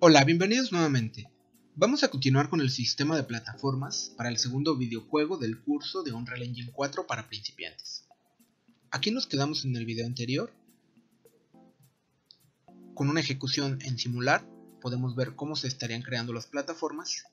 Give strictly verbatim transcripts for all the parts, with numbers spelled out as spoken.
Hola, bienvenidos nuevamente. Vamos a continuar con el sistema de plataformas para el segundo videojuego del curso de Unreal Engine cuatro para principiantes. Aquí nos quedamos en el video anterior. Con una ejecución en simular podemos ver cómo se estarían creando las plataformas.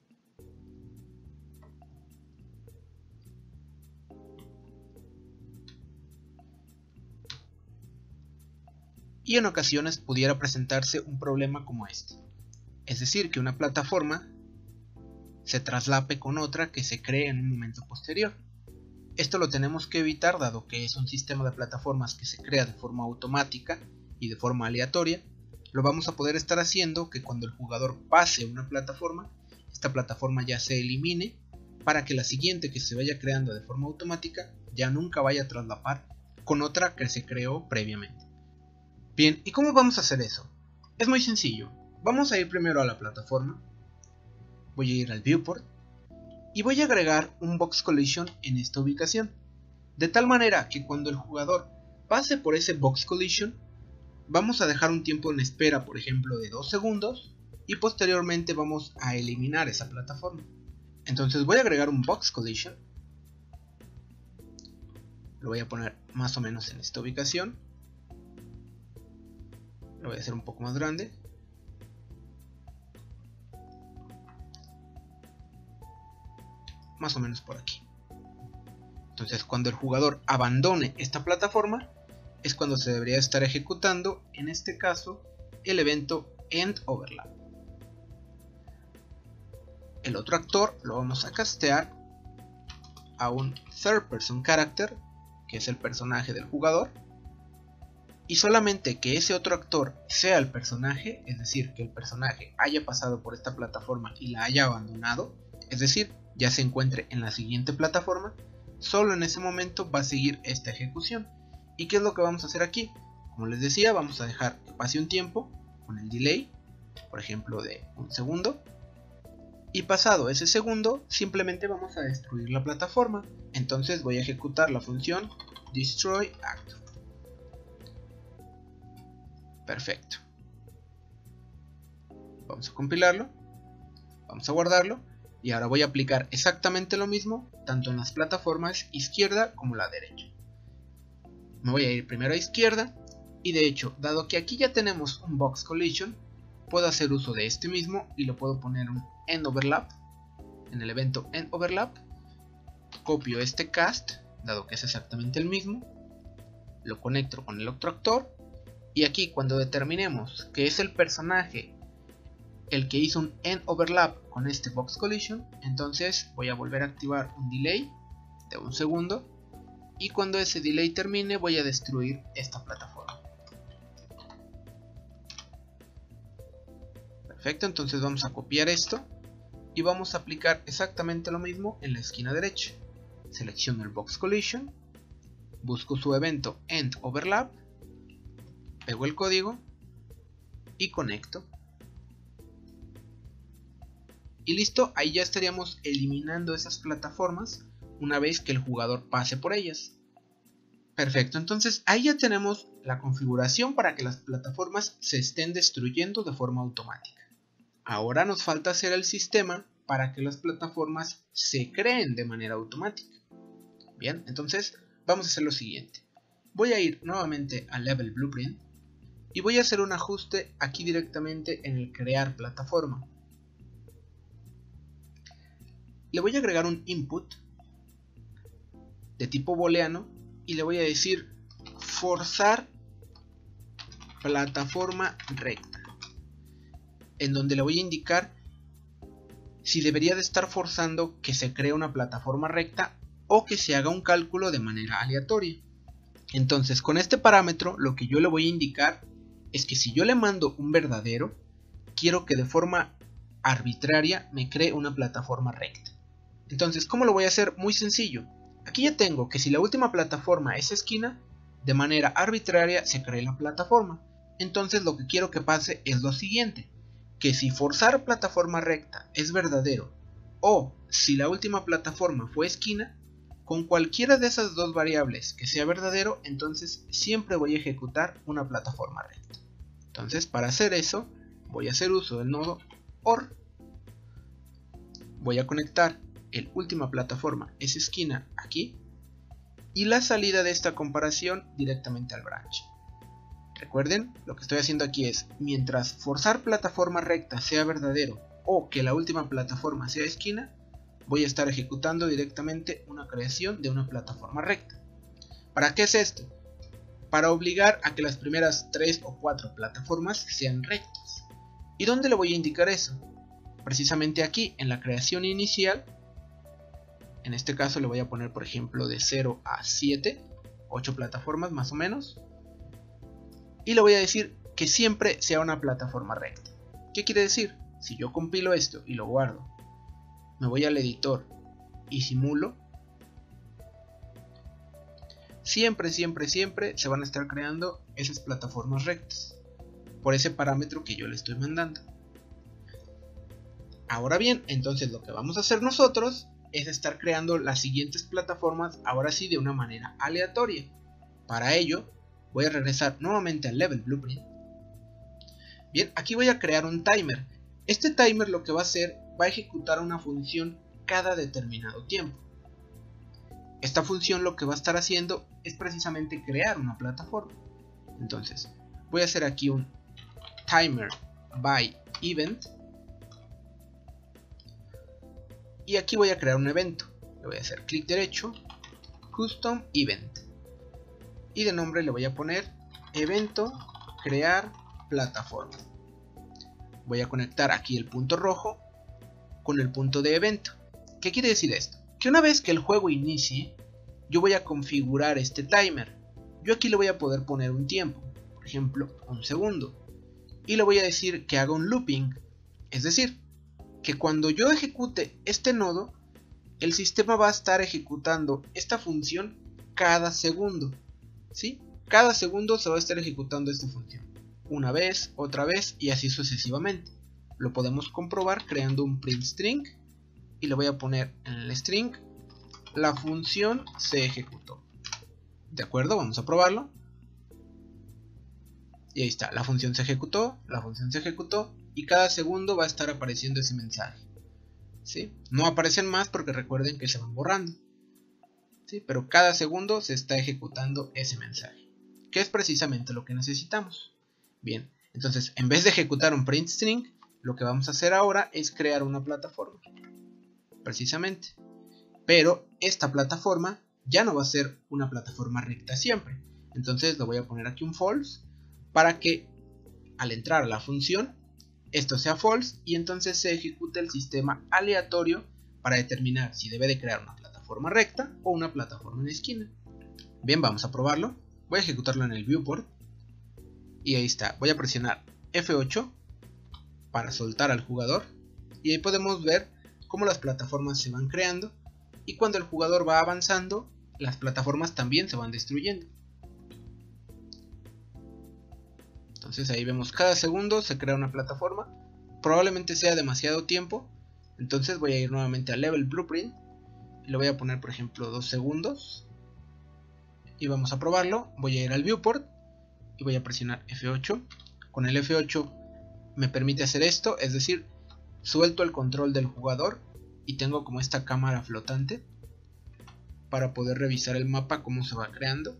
Y en ocasiones pudiera presentarse un problema como este. Es decir, que una plataforma se traslape con otra que se cree en un momento posterior. Esto lo tenemos que evitar dado que es un sistema de plataformas que se crea de forma automática y de forma aleatoria. Lo vamos a poder estar haciendo que cuando el jugador pase una plataforma, esta plataforma ya se elimine para que la siguiente que se vaya creando de forma automática ya nunca vaya a traslapar con otra que se creó previamente. Bien, ¿y cómo vamos a hacer eso? Es muy sencillo. Vamos a ir primero a la plataforma, voy a ir al viewport y voy a agregar un box collision en esta ubicación, de tal manera que cuando el jugador pase por ese box collision, vamos a dejar un tiempo en espera, por ejemplo de dos segundos, y posteriormente vamos a eliminar esa plataforma. Entonces voy a agregar un box collision, lo voy a poner más o menos en esta ubicación, lo voy a hacer un poco más grande. Más o menos por aquí. Entonces cuando el jugador abandone esta plataforma es cuando se debería estar ejecutando, en este caso, el evento End Overlap. El otro actor lo vamos a castear a un Third Person Character, que es el personaje del jugador, y solamente que ese otro actor sea el personaje, es decir, que el personaje haya pasado por esta plataforma y la haya abandonado, es decir, ya se encuentre en la siguiente plataforma, solo en ese momento va a seguir esta ejecución. ¿Y qué es lo que vamos a hacer aquí? Como les decía, vamos a dejar que pase un tiempo con el delay, por ejemplo de un segundo, y pasado ese segundo simplemente vamos a destruir la plataforma. Entonces voy a ejecutar la función destroy actor. Perfecto. Vamos a compilarlo, vamos a guardarlo. Y ahora voy a aplicar exactamente lo mismo, tanto en las plataformas izquierda como la derecha. Me voy a ir primero a izquierda, y de hecho, dado que aquí ya tenemos un box collision, puedo hacer uso de este mismo y lo puedo poner un end overlap, en el evento end overlap, copio este cast, dado que es exactamente el mismo, lo conecto con el otro actor, y aquí cuando determinemos que es el personaje el que hizo un end overlap con este box collision, entonces voy a volver a activar un delay de un segundo, y cuando ese delay termine voy a destruir esta plataforma. Perfecto, entonces vamos a copiar esto y vamos a aplicar exactamente lo mismo en la esquina derecha. Selecciono el box collision, busco su evento end overlap, pego el código y conecto. Y listo, ahí ya estaríamos eliminando esas plataformas una vez que el jugador pase por ellas. Perfecto, entonces ahí ya tenemos la configuración para que las plataformas se estén destruyendo de forma automática. Ahora nos falta hacer el sistema para que las plataformas se creen de manera automática. Bien, entonces vamos a hacer lo siguiente. Voy a ir nuevamente a Level Blueprint y voy a hacer un ajuste aquí directamente en el crear plataforma. Le voy a agregar un input de tipo booleano y le voy a decir forzar plataforma recta, en donde le voy a indicar si debería de estar forzando que se cree una plataforma recta o que se haga un cálculo de manera aleatoria. Entonces con este parámetro lo que yo le voy a indicar es que si yo le mando un verdadero, quiero que de forma arbitraria me cree una plataforma recta. Entonces, ¿cómo lo voy a hacer? Muy sencillo. Aquí ya tengo que si la última plataforma es esquina, de manera arbitraria se cree la plataforma. Entonces lo que quiero que pase es lo siguiente, que si forzar plataforma recta es verdadero, o si la última plataforma fue esquina, con cualquiera de esas dos variables que sea verdadero, entonces siempre voy a ejecutar una plataforma recta. Entonces, para hacer eso, voy a hacer uso del nodo OR. Voy a conectar el última plataforma, esa esquina aquí, y la salida de esta comparación directamente al branch. Recuerden, lo que estoy haciendo aquí es, mientras forzar plataforma recta sea verdadero o que la última plataforma sea esquina, voy a estar ejecutando directamente una creación de una plataforma recta. ¿Para qué es esto? Para obligar a que las primeras tres o cuatro plataformas sean rectas. ¿Y dónde le voy a indicar eso? Precisamente aquí, en la creación inicial. En este caso le voy a poner, por ejemplo, de cero a siete, ocho plataformas más o menos. Y le voy a decir que siempre sea una plataforma recta. ¿Qué quiere decir? Si yo compilo esto y lo guardo, me voy al editor y simulo, siempre, siempre, siempre se van a estar creando esas plataformas rectas, por ese parámetro que yo le estoy mandando. Ahora bien, entonces lo que vamos a hacer nosotros es estar creando las siguientes plataformas, ahora sí de una manera aleatoria. Para ello, voy a regresar nuevamente al Level Blueprint. Bien, aquí voy a crear un timer. Este timer lo que va a hacer, va a ejecutar una función cada determinado tiempo. Esta función lo que va a estar haciendo es precisamente crear una plataforma. Entonces, voy a hacer aquí un timer by event. Y aquí voy a crear un evento. Le voy a hacer clic derecho, custom event. Y de nombre le voy a poner evento crear plataforma. Voy a conectar aquí el punto rojo con el punto de evento. ¿Qué quiere decir esto? Que una vez que el juego inicie, yo voy a configurar este timer. Yo aquí le voy a poder poner un tiempo, por ejemplo un segundo, y le voy a decir que haga un looping, es decir, que cuando yo ejecute este nodo, el sistema va a estar ejecutando esta función cada segundo, ¿sí? Cada segundo se va a estar ejecutando esta función, una vez, otra vez y así sucesivamente. Lo podemos comprobar creando un print string y le voy a poner en el string la función se ejecutó. De acuerdo, vamos a probarlo. Y ahí está, la función se ejecutó, la función se ejecutó y cada segundo va a estar apareciendo ese mensaje, ¿sí? No aparecen más porque recuerden que se van borrando, ¿sí? Pero cada segundo se está ejecutando ese mensaje, que es precisamente lo que necesitamos. Bien, entonces en vez de ejecutar un print string, lo que vamos a hacer ahora es crear una plataforma, precisamente. Pero esta plataforma ya no va a ser una plataforma recta siempre. Entonces le voy a poner aquí un false para que al entrar a la función esto sea false y entonces se ejecute el sistema aleatorio para determinar si debe de crear una plataforma recta o una plataforma en esquina. Bien, vamos a probarlo. Voy a ejecutarlo en el viewport y ahí está. Voy a presionar F ocho para soltar al jugador y ahí podemos ver cómo las plataformas se van creando y cuando el jugador va avanzando las plataformas también se van destruyendo. Entonces ahí vemos cada segundo se crea una plataforma. Probablemente sea demasiado tiempo, entonces voy a ir nuevamente a Level Blueprint y le voy a poner por ejemplo dos segundos y vamos a probarlo. Voy a ir al viewport y voy a presionar F ocho. Con el F ocho me permite hacer esto, es decir, suelto el control del jugador y tengo como esta cámara flotante para poder revisar el mapa cómo se va creando.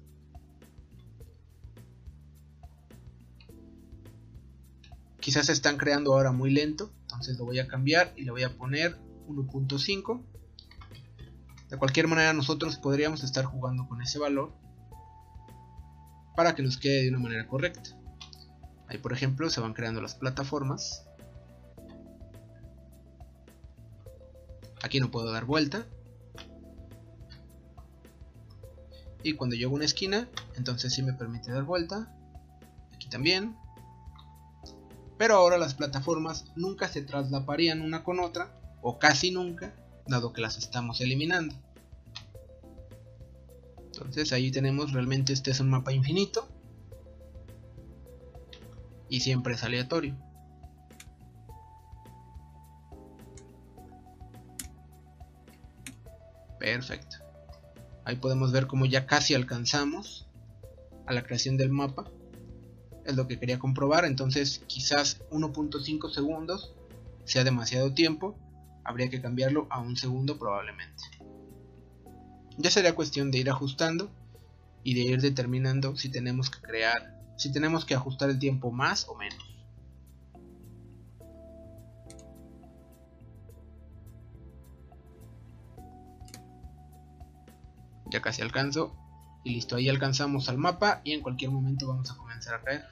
Quizás se están creando ahora muy lento, entonces lo voy a cambiar y le voy a poner uno punto cinco. De cualquier manera nosotros podríamos estar jugando con ese valor para que nos quede de una manera correcta. Ahí por ejemplo se van creando las plataformas. Aquí no puedo dar vuelta. Y cuando llego a una esquina, entonces sí me permite dar vuelta. Aquí también. Pero ahora las plataformas nunca se traslaparían una con otra, o casi nunca, dado que las estamos eliminando. Entonces ahí tenemos, realmente este es un mapa infinito y siempre es aleatorio. Perfecto. Ahí podemos ver cómo ya casi alcanzamos a la creación del mapa. es lo que quería comprobar. Entonces quizás uno punto cinco segundos sea demasiado tiempo, habría que cambiarlo a un segundo probablemente. Ya sería cuestión de ir ajustando y de ir determinando si tenemos que crear, si tenemos que ajustar el tiempo más o menos. Ya casi alcanzo y listo, ahí alcanzamos al mapa y en cualquier momento vamos a comenzar a caer.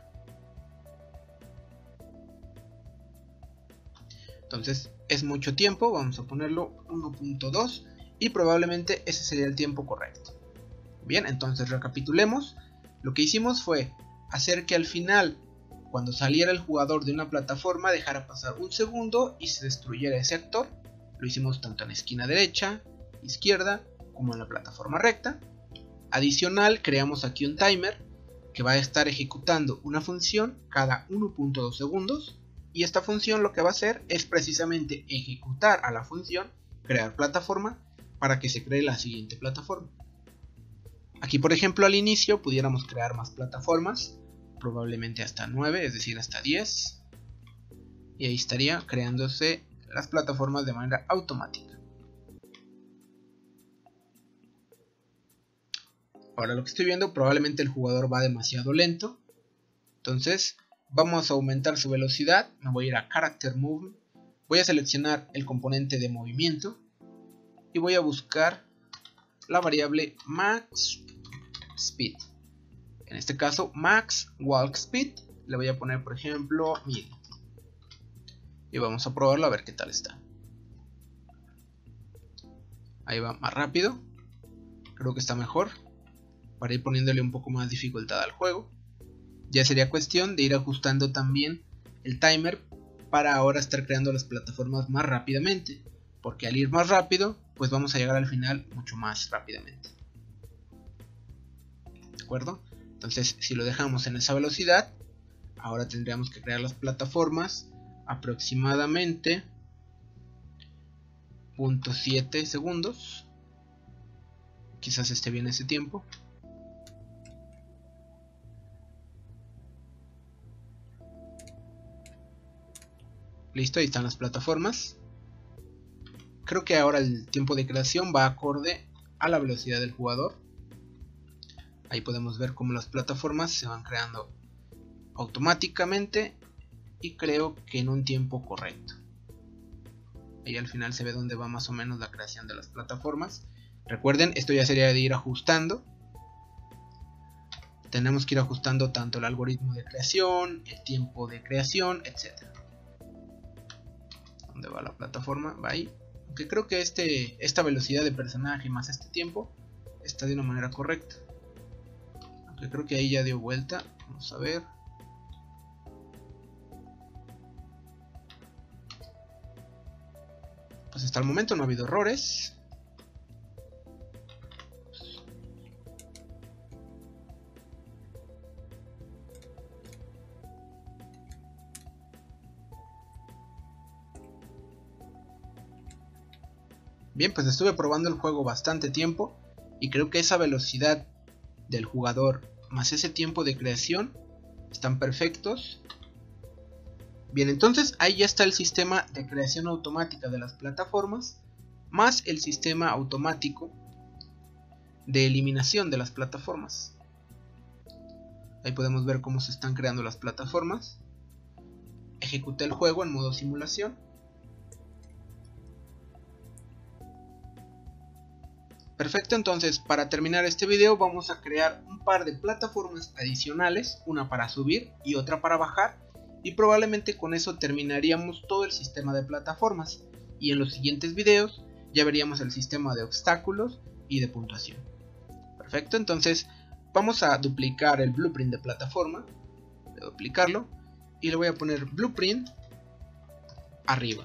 Entonces es mucho tiempo, vamos a ponerlo uno punto dos y probablemente ese sería el tiempo correcto. Bien, entonces recapitulemos. Lo que hicimos fue hacer que al final, cuando saliera el jugador de una plataforma, dejara pasar un segundo y se destruyera ese actor. Lo hicimos tanto en la esquina derecha, izquierda, como en la plataforma recta. Adicional, creamos aquí un timer que va a estar ejecutando una función cada uno punto dos segundos, y esta función lo que va a hacer es precisamente ejecutar a la función crear plataforma para que se cree la siguiente plataforma. Aquí, por ejemplo, al inicio pudiéramos crear más plataformas, probablemente hasta nueve, es decir, hasta diez, y ahí estaría creándose las plataformas de manera automática. Ahora lo que estoy viendo, probablemente el jugador va demasiado lento, entonces vamos a aumentar su velocidad. Me voy a ir a Character Movement, voy a seleccionar el componente de movimiento y voy a buscar la variable Max Speed. En este caso Max Walk Speed, le voy a poner por ejemplo mil y vamos a probarlo a ver qué tal está. Ahí va más rápido, creo que está mejor, para ir poniéndole un poco más dificultad al juego. Ya sería cuestión de ir ajustando también el timer para ahora estar creando las plataformas más rápidamente, porque al ir más rápido pues vamos a llegar al final mucho más rápidamente. ¿De acuerdo? Entonces si lo dejamos en esa velocidad, ahora tendríamos que crear las plataformas aproximadamente cero punto siete segundos. Quizás esté bien ese tiempo. Listo, ahí están las plataformas. Creo que ahora el tiempo de creación va acorde a la velocidad del jugador. Ahí podemos ver cómo las plataformas se van creando automáticamente y creo que en un tiempo correcto. Ahí al final se ve dónde va más o menos la creación de las plataformas. Recuerden, esto ya sería de ir ajustando. Tenemos que ir ajustando tanto el algoritmo de creación, el tiempo de creación, etcétera. ¿Dónde va la plataforma? Va ahí. Aunque creo que este, esta velocidad de personaje más este tiempo está de una manera correcta. Aunque creo que ahí ya dio vuelta. Vamos a ver. Pues hasta el momento no ha habido errores. Bien, pues estuve probando el juego bastante tiempo y creo que esa velocidad del jugador más ese tiempo de creación están perfectos. Bien, entonces ahí ya está el sistema de creación automática de las plataformas más el sistema automático de eliminación de las plataformas. Ahí podemos ver cómo se están creando las plataformas. Ejecuté el juego en modo simulación. Perfecto, entonces para terminar este video vamos a crear un par de plataformas adicionales, una para subir y otra para bajar, y probablemente con eso terminaríamos todo el sistema de plataformas, y en los siguientes videos ya veríamos el sistema de obstáculos y de puntuación. Perfecto, entonces vamos a duplicar el blueprint de plataforma, voy a duplicarlo y le voy a poner blueprint arriba.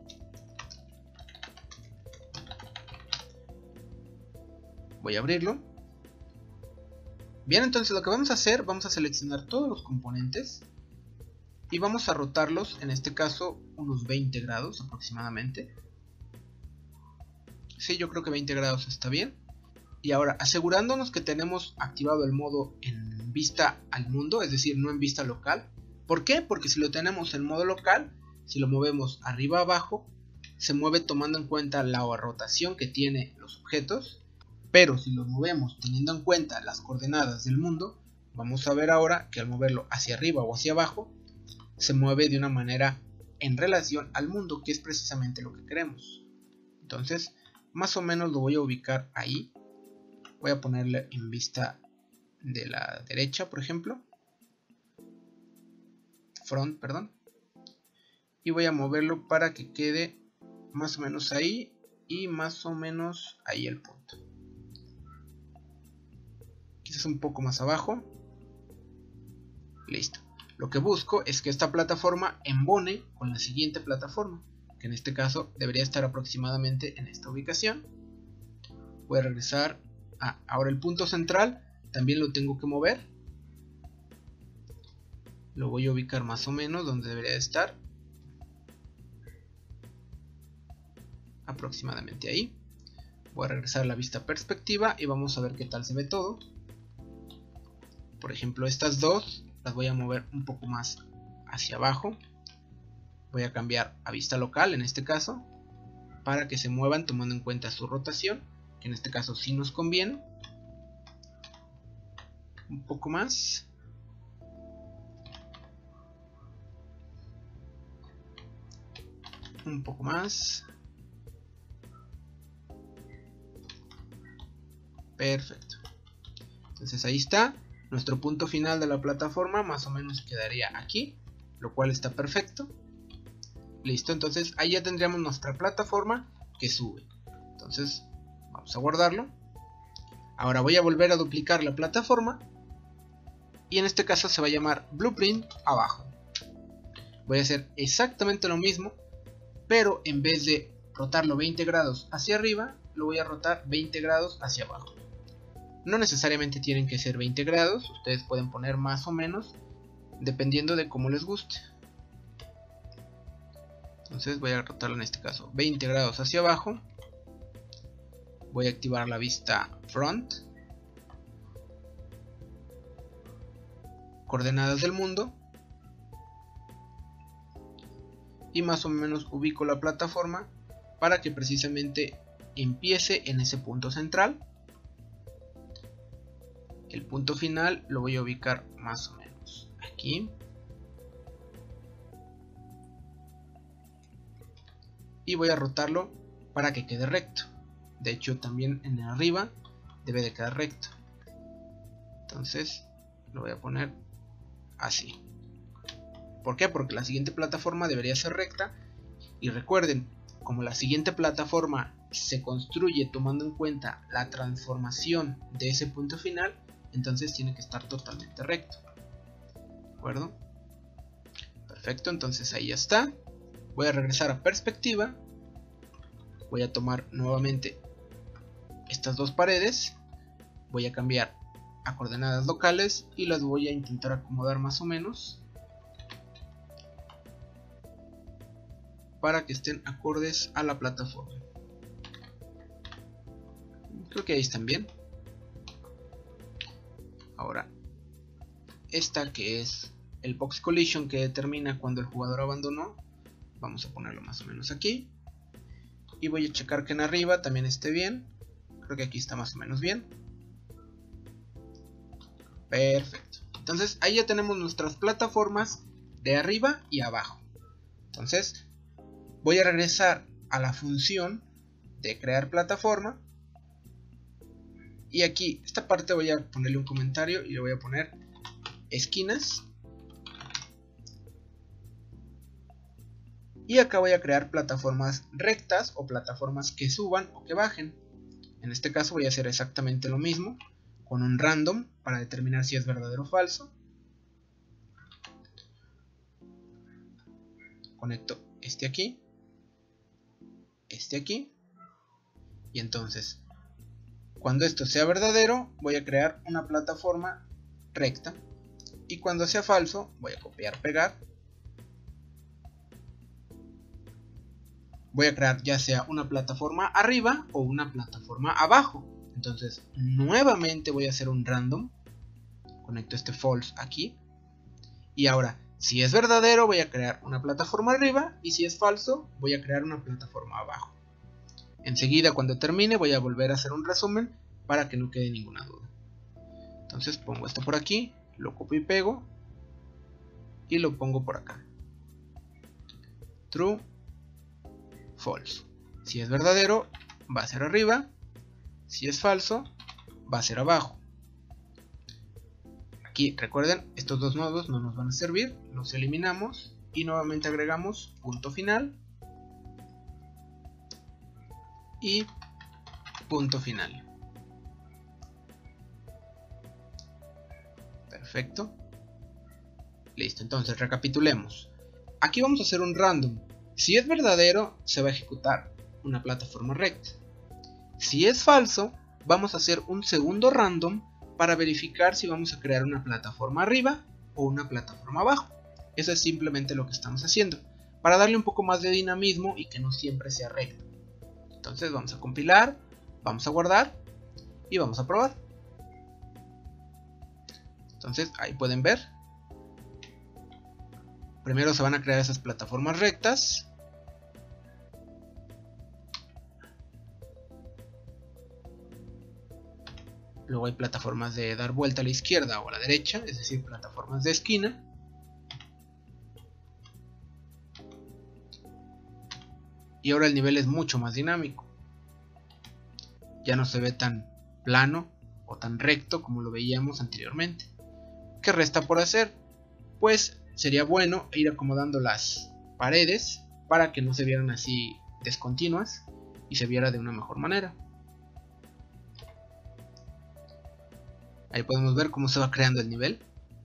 Voy a abrirlo. Bien, entonces lo que vamos a hacer, vamos a seleccionar todos los componentes y vamos a rotarlos, en este caso unos veinte grados aproximadamente. Sí, yo creo que veinte grados está bien. Y ahora, asegurándonos que tenemos activado el modo en vista al mundo, es decir, no en vista local. ¿Por qué? Porque si lo tenemos en modo local, si lo movemos arriba abajo, se mueve tomando en cuenta la rotación que tiene los objetos. Pero si lo movemos teniendo en cuenta las coordenadas del mundo, vamos a ver ahora que al moverlo hacia arriba o hacia abajo, se mueve de una manera en relación al mundo, que es precisamente lo que queremos. Entonces, más o menos lo voy a ubicar ahí. Voy a ponerle en vista de la derecha, por ejemplo. Front, perdón. Y voy a moverlo para que quede más o menos ahí y más o menos ahí el punto. Quizás un poco más abajo. Listo. Lo que busco es que esta plataforma embone con la siguiente plataforma, que en este caso debería estar aproximadamente en esta ubicación. Voy a regresar. Ah, ahora el punto central también lo tengo que mover. Lo voy a ubicar más o menos donde debería de estar. Aproximadamente ahí. Voy a regresar a la vista perspectiva y vamos a ver qué tal se ve todo. Por ejemplo, estas dos las voy a mover un poco más hacia abajo. Voy a cambiar a vista local en este caso, para que se muevan tomando en cuenta su rotación, que en este caso sí nos conviene. Un poco más. Un poco más. Perfecto. Entonces ahí está. Nuestro punto final de la plataforma más o menos quedaría aquí, lo cual está perfecto. Listo, entonces ahí ya tendríamos nuestra plataforma que sube. Entonces vamos a guardarlo. Ahora voy a volver a duplicar la plataforma y en este caso se va a llamar Blueprint abajo. Voy a hacer exactamente lo mismo, pero en vez de rotarlo veinte grados hacia arriba, lo voy a rotar veinte grados hacia abajo. No necesariamente tienen que ser veinte grados, ustedes pueden poner más o menos, dependiendo de cómo les guste. Entonces voy a rotarlo en este caso veinte grados hacia abajo. Voy a activar la vista front. Coordenadas del mundo. Y más o menos ubico la plataforma para que precisamente empiece en ese punto central. El punto final lo voy a ubicar más o menos aquí. Y voy a rotarlo para que quede recto. De hecho también en el arriba debe de quedar recto. Entonces lo voy a poner así. ¿Por qué? Porque la siguiente plataforma debería ser recta. Y recuerden, como la siguiente plataforma se construye tomando en cuenta la transformación de ese punto final, entonces tiene que estar totalmente recto. ¿De acuerdo? Perfecto, entonces ahí ya está. Voy a regresar a perspectiva. Voy a tomar nuevamente estas dos paredes. Voy a cambiar a coordenadas locales y las voy a intentar acomodar más o menos para que estén acordes a la plataforma. Creo que ahí están bien. Ahora, esta que es el box collision que determina cuando el jugador abandonó, vamos a ponerlo más o menos aquí. Y voy a checar que en arriba también esté bien. Creo que aquí está más o menos bien. Perfecto. Entonces ahí ya tenemos nuestras plataformas de arriba y abajo. Entonces voy a regresar a la función de crear plataforma. Y aquí, esta parte voy a ponerle un comentario y le voy a poner esquinas. Y acá voy a crear plataformas rectas o plataformas que suban o que bajen. En este caso voy a hacer exactamente lo mismo con un random para determinar si es verdadero o falso. Conecto este aquí, este aquí. Y entonces, cuando esto sea verdadero, voy a crear una plataforma recta. Y cuando sea falso, voy a copiar, pegar. Voy a crear ya sea una plataforma arriba o una plataforma abajo. Entonces nuevamente voy a hacer un random, conecto este false aquí, y ahora si es verdadero voy a crear una plataforma arriba, y si es falso voy a crear una plataforma abajo. Enseguida, cuando termine, voy a volver a hacer un resumen para que no quede ninguna duda. Entonces pongo esto por aquí, lo copio y pego y lo pongo por acá. True, false. Si es verdadero va a ser arriba, si es falso va a ser abajo. Aquí recuerden, estos dos nodos no nos van a servir, los eliminamos y nuevamente agregamos punto final y punto final. Perfecto. Listo, entonces recapitulemos. Aquí vamos a hacer un random. Si es verdadero, se va a ejecutar una plataforma recta. Si es falso, vamos a hacer un segundo random para verificar si vamos a crear una plataforma arriba o una plataforma abajo. Eso es simplemente lo que estamos haciendo, para darle un poco más de dinamismo y que no siempre sea recto. Entonces vamos a compilar, vamos a guardar y vamos a probar. Entonces ahí pueden ver. Primero se van a crear esas plataformas rectas. Luego hay plataformas de dar vuelta a la izquierda o a la derecha, es decir, plataformas de esquina. Y ahora el nivel es mucho más dinámico. Ya no se ve tan plano o tan recto como lo veíamos anteriormente. ¿Qué resta por hacer? Pues sería bueno ir acomodando las paredes para que no se vieran así descontinuas y se viera de una mejor manera. Ahí podemos ver cómo se va creando el nivel.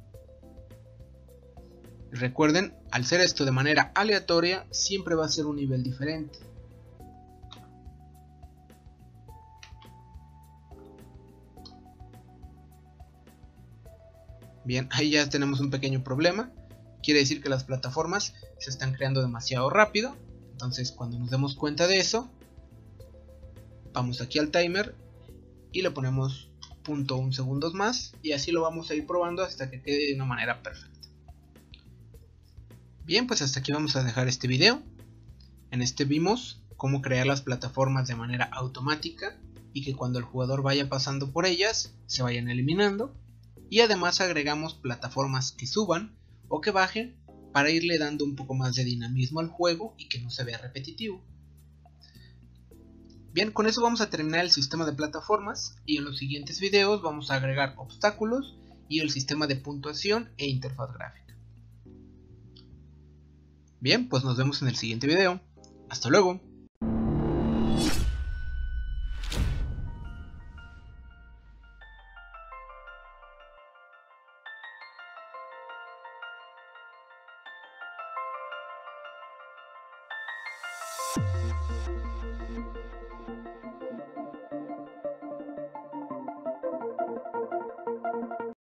Recuerden, al hacer esto de manera aleatoria, siempre va a ser un nivel diferente. Bien, ahí ya tenemos un pequeño problema. Quiere decir que las plataformas se están creando demasiado rápido. Entonces, cuando nos demos cuenta de eso, vamos aquí al timer y le ponemos cero punto uno segundos más, y así lo vamos a ir probando hasta que quede de una manera perfecta. Bien, pues hasta aquí vamos a dejar este video. En este vimos cómo crear las plataformas de manera automática y que cuando el jugador vaya pasando por ellas se vayan eliminando, y además agregamos plataformas que suban o que bajen para irle dando un poco más de dinamismo al juego y que no se vea repetitivo. Bien, con eso vamos a terminar el sistema de plataformas, y en los siguientes videos vamos a agregar obstáculos y el sistema de puntuación e interfaz gráfica. Bien, pues nos vemos en el siguiente video. Hasta luego.